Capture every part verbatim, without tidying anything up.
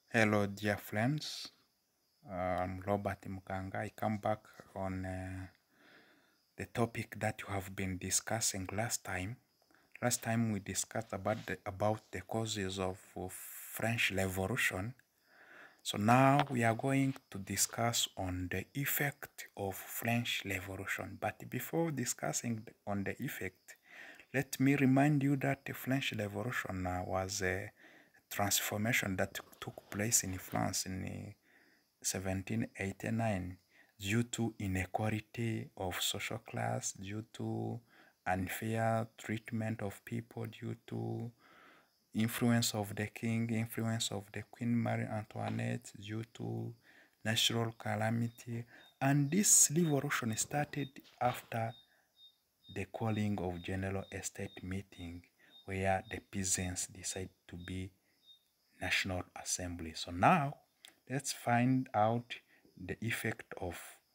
Hello, dear friends. Uh, I'm Robert Mukanga. I come back on uh, the topic that you have been discussing last time. Last time we discussed about the, about the causes of, of French Revolution. So now we are going to discuss on the effect of French Revolution. But before discussing on the effect, let me remind you that the French Revolution uh, was a transformation that took place in France in uh, seventeen eighty-nine due to inequality of social class, due to unfair treatment of people, due to influence of the king, influence of the Queen Marie Antoinette, due to natural calamity. And this revolution started after the calling of General Estate meeting, where the peasants decide to be National Assembly. So now let's find out the effect of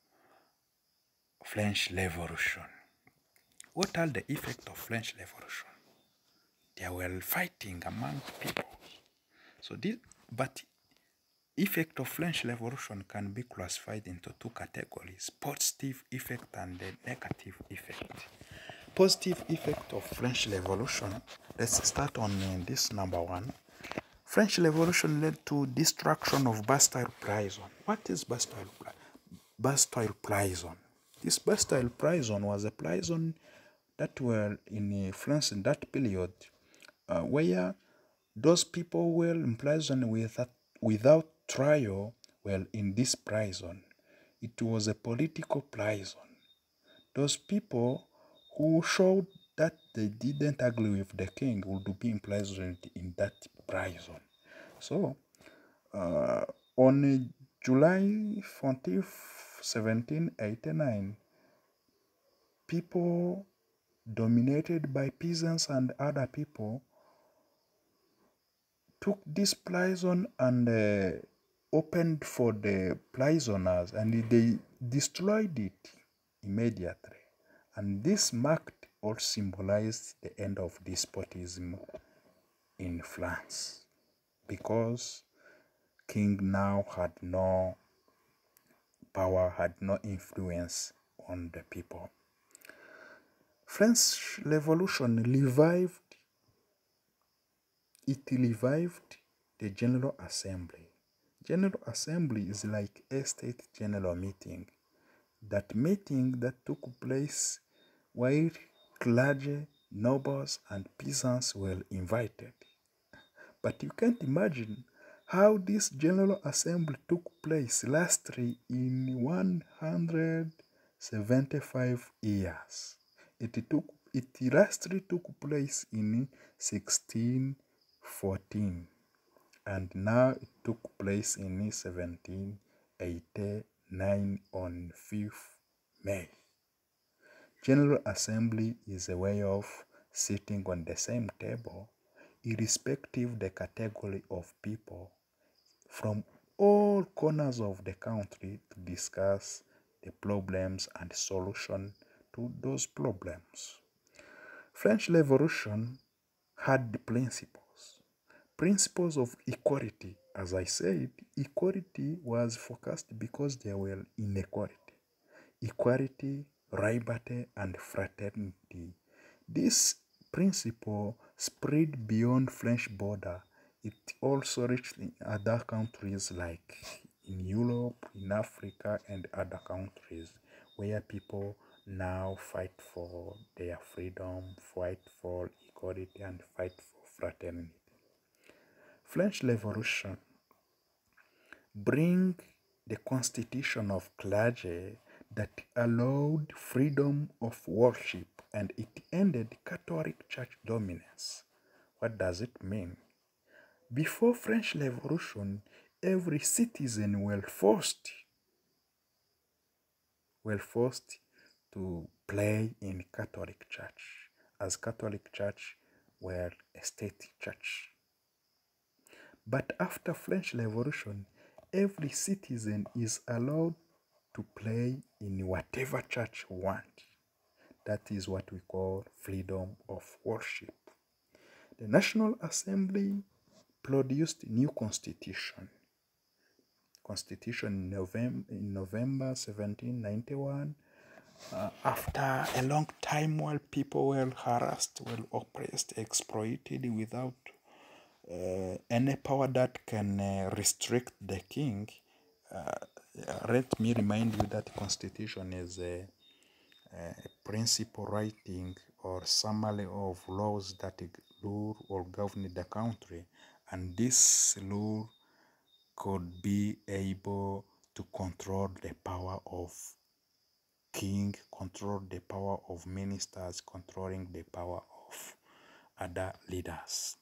French Revolution. What are the effects of French Revolution? There were fighting among people. So this, but effect of French Revolution can be classified into two categories: positive effect and the negative effect. Positive effect of French Revolution. Let's start on uh, this number one. French Revolution led to destruction of Bastille prison. What is Bastille prison? Bastille prison. This Bastille prison was a prison that were in France in that period, uh, where those people were imprisoned without, without trial. Well, in this prison, it was a political prison. Those people who showed that they didn't agree with the king would be imprisoned in that prison. So, uh, on July fourteenth, seventeen eighty-nine, people dominated by peasants and other people took this prison and uh, opened for the prisoners, and they destroyed it immediately. And this marked or symbolized the end of despotism in France, because king now had no power, had no influence on the people. French Revolution revived it revived the General Assembly. General Assembly is like a state general meeting. That meeting that took place where clergy, nobles, and peasants were invited. But you can't imagine how this General Assembly took place lastly in one hundred seventy-five years. It took it lastly took place in sixteen fourteen, and now it took place in seventeen eighty-nine on fifth May. General Assembly is a way of sitting on the same table, irrespective the category of people from all corners of the country, to discuss the problems and solution to those problems. French Revolution had the principles. Principles of equality. As I said, equality was focused because there were inequality. Equality, liberty, and fraternity. This principle spread beyond French border. It also reached in other countries like in Europe, in Africa, and other countries where people now fight for their freedom, fight for equality, and fight for fraternity. French Revolution bring the constitution of clergy that allowed freedom of worship, and it ended Catholic Church dominance. What does it mean? Before French Revolution, every citizen were forced were forced to play in Catholic Church, as Catholic Church were a state church. But after French Revolution, every citizen is allowed to play in whatever church you want. That is what we call freedom of worship. The National Assembly produced a new constitution. constitution in November, in November seventeen ninety-one. Uh, after a long time while people were harassed, were oppressed, exploited without uh, any power that can uh, restrict the king, uh, let me remind you that constitution is a, a principle writing or summary of laws that rule or govern the country, and this law could be able to control the power of king, control the power of ministers, controlling the power of other leaders.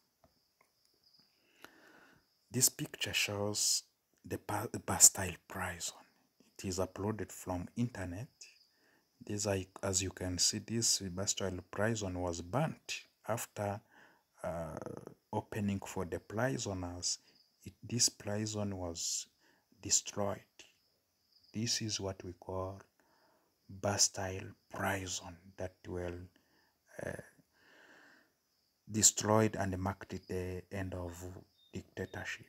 This picture shows the Bastille prison. It is uploaded from internet. This, as you can see, this Bastille prison was burnt after uh, opening for the prisoners. It, this prison was destroyed. This is what we call Bastille prison that were uh, destroyed and marked the end of dictatorship.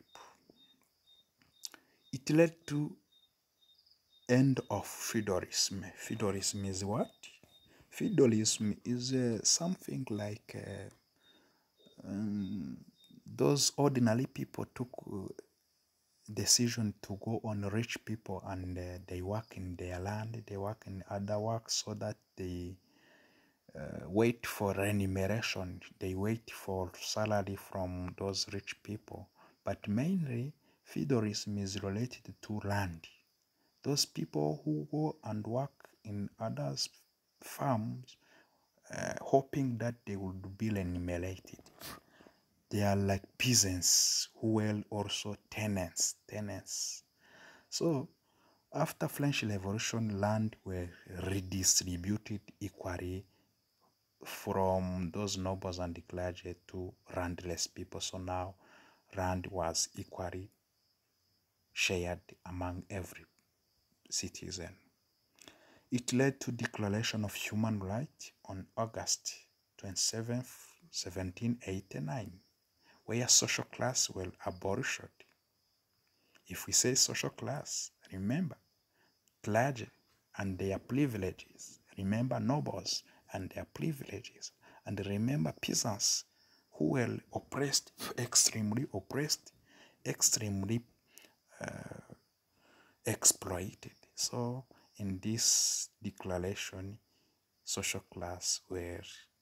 It led to end of feudalism. Feudalism is what? Feudalism is uh, something like uh, um, those ordinary people took uh, decision to go on rich people, and uh, they work in their land, they work in other work so that they uh, wait for remuneration, they wait for salary from those rich people. But mainly feudalism is related to land. Those people who go and work in others' farms, uh, hoping that they would be remunerated. They are like peasants who were also tenants. Tenants. So, after French Revolution, land were redistributed equally from those nobles and the clergy to landless people. So now, land was equally shared among every citizen. It led to Declaration of Human Rights on August twenty-seventh, seventeen eighty-nine, where social class were abolished. If we say social class, remember clergy and their privileges. Remember nobles and their privileges. And remember peasants who were oppressed, extremely oppressed, extremely uh, exploited. So in this declaration, social class were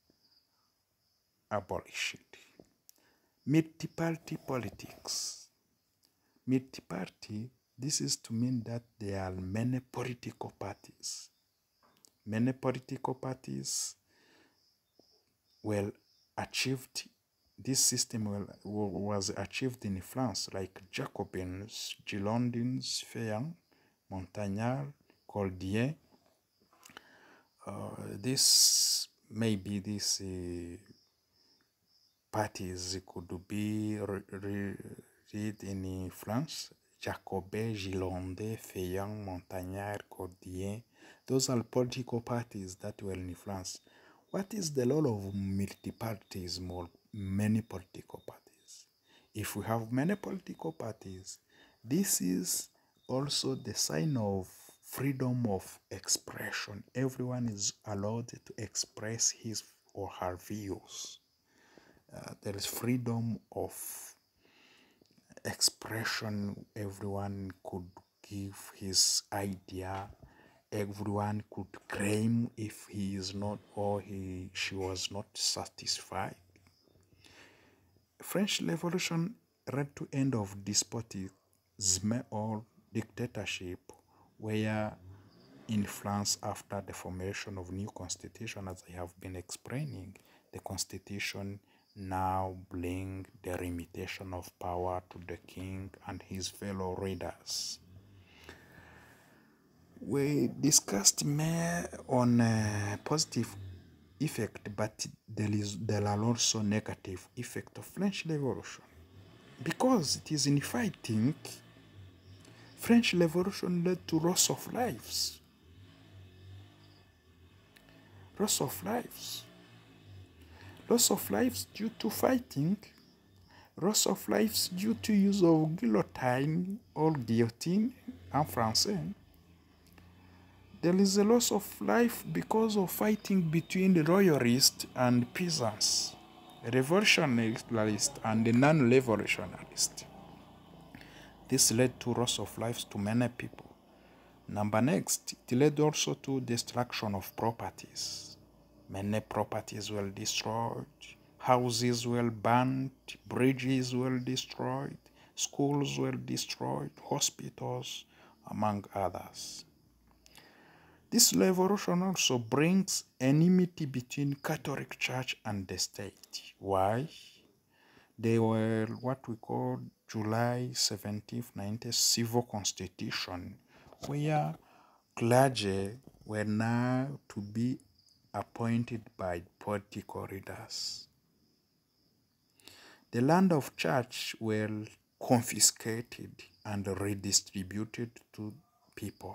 abolished. Multi-party politics. Multi-party, this is to mean that there are many political parties. Many political parties were achieved, this system was achieved in France, like Jacobins, Girondins, Feuillants, Montagnard, Cordier. Uh, this maybe these uh, parties could be re re read in France. Jacobin, Girondin, Feuillants, Montagnard, Cordier. Those are political parties that were in France. What is the role of multi-partyism or many political parties? If we have many political parties, this is also the sign of freedom of expression. Everyone is allowed to express his or her views. Uh, there is freedom of expression. Everyone could give his idea. Everyone could claim if he is not or he she was not satisfied. French Revolution led to end of despotism or dictatorship, where in France, after the formation of new constitution, as I have been explaining, the constitution now bring the limitation of power to the king and his fellow readers. We discussed more on uh, positive effect, but there is there are also negative effect of French Revolution, because it is in fighting. French Revolution led to loss of lives. Loss of lives. Loss of lives due to fighting. Loss of lives due to use of guillotine or guillotine en français. There is a loss of life because of fighting between the royalists and peasants, revolutionists and the non-revolutionists. This led to loss of lives to many people. Number next, it led also to destruction of properties. Many properties were destroyed, houses were burnt, bridges were destroyed, schools were destroyed, hospitals, among others. This revolution also brings enmity between Catholic Church and the state. Why? They were what we call July seventeenth, nineteen civil constitution, where clergy were now to be appointed by political leaders. The land of church were confiscated and redistributed to people.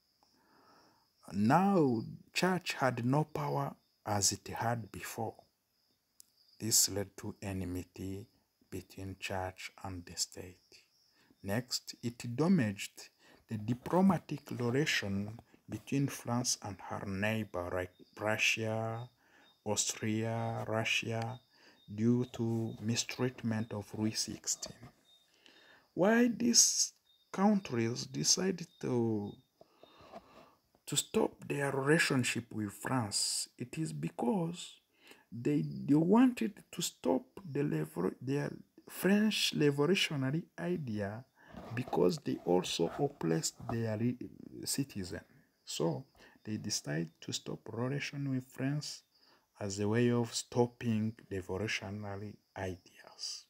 Now, church had no power as it had before. This led to enmity between church and the state. Next, it damaged the diplomatic relation between France and her neighbor like Russia, Austria, Russia, due to mistreatment of Louis the sixteenth. Why these countries decided to to stop their relationship with France? It is because they, they wanted to stop the level, their French revolutionary idea, because they also oppressed their citizens. So they decided to stop relation with France as a way of stopping revolutionary ideas.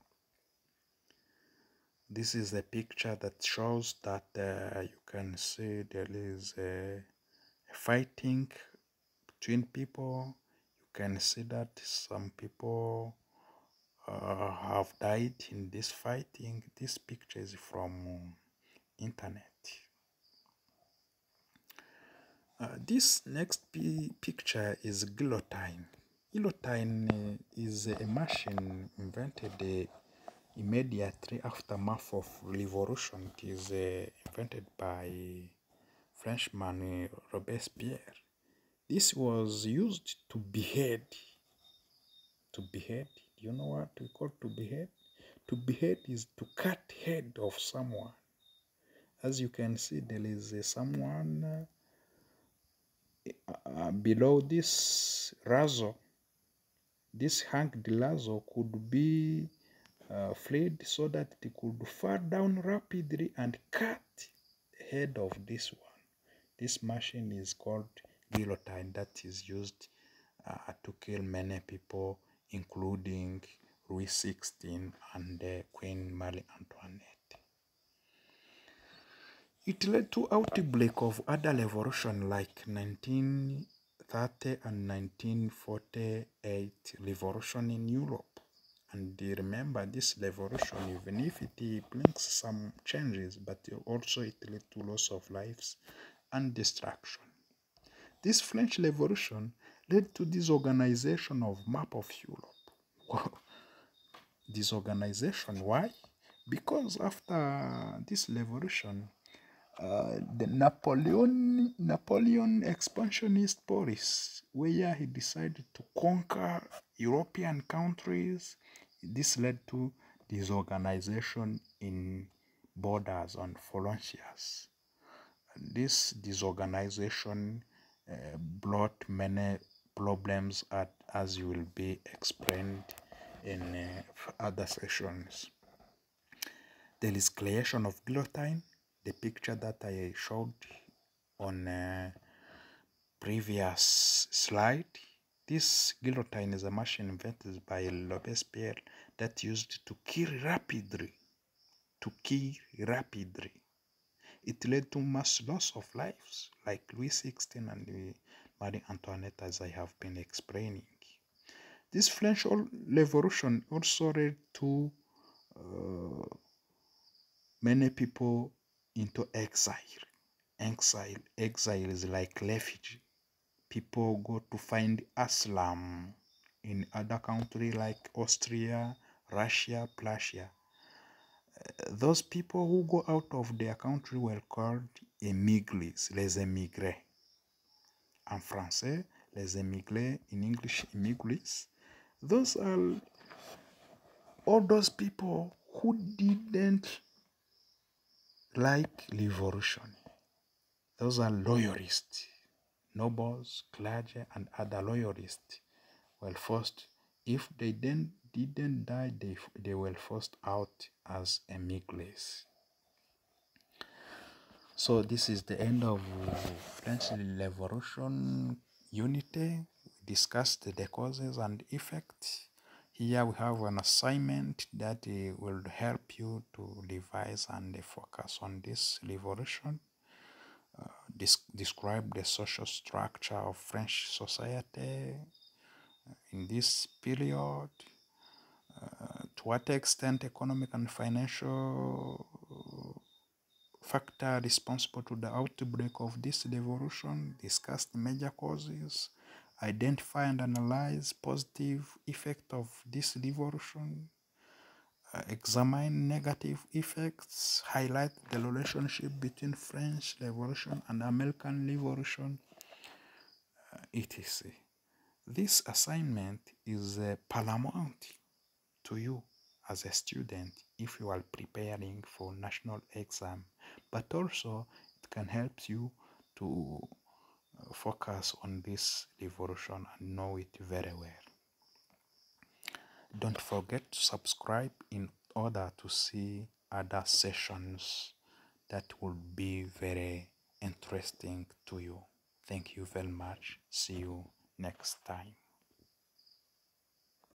This is a picture that shows that uh, you can see there is a, a fighting between people. You can see that some people uh, have died in this fighting. This picture is from um, internet. Uh, this next picture is guillotine. Guillotine uh, is a machine invented uh, immediately aftermath of revolution. It is uh, invented by Frenchman uh, Robespierre. This was used to behead. To behead. Do you know what we call to behead? To behead is to cut head of someone. As you can see, there is uh, someone uh, uh, below this razor. This hanged lasso could be uh, flayed so that it could fall down rapidly and cut the head of this one. This machine is called guillotine, that is used uh, to kill many people, including Louis the sixteenth and uh, Queen Marie Antoinette. It led to outbreak of other revolution like nineteen thirty and nineteen forty-eight revolution in Europe. And remember, this revolution, even if it brings some changes, but also it led to loss of lives and destruction. This French Revolution led to disorganization of map of Europe. Disorganization, why? Because after this revolution, uh, the Napoleon Napoleon expansionist policy, where he decided to conquer European countries, this led to disorganization in borders and frontiers. This disorganization uh, brought many problems at, as you will be explained in uh, other sessions. There is creation of guillotine, the picture that I showed on a previous slide. This guillotine is a machine invented by Robespierre that used to kill rapidly, to kill rapidly. It led to mass loss of lives, like Louis the sixteenth and Marie Antoinette, as I have been explaining. This French Revolution also led to uh, many people into exile. Exile, exile is like refugee. People go to find asylum in other countries like Austria, Russia, Prussia. Those people who go out of their country were called émigrés, les émigrés. En français, les émigrés, in English, immigrants. Those are all those people who didn't like revolution. Those are loyalists. Nobles, clergy, and other loyalists were forced, if they then didn't die, they, they were forced out as émigrés. So this is the end of French Revolution Unity. We discussed the causes and effects. Here we have an assignment that uh, will help you to revise and uh, focus on this revolution. Uh, describe the social structure of French society in this period. Uh, to what extent economic and financial factor responsible to the outbreak of this revolution, discuss the major causes, identify and analyze positive effect of this revolution, uh, examine negative effects, highlight the relationship between French Revolution and American Revolution, uh, et cetera. This assignment is uh, paramount to you as a student if you are preparing for national exam, but also it can help you to focus on this revolution and know it very well. Don't forget to subscribe in order to see other sessions that will be very interesting to you. Thank you very much. See you next time.